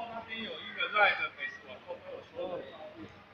那边有一个 Ride 美食网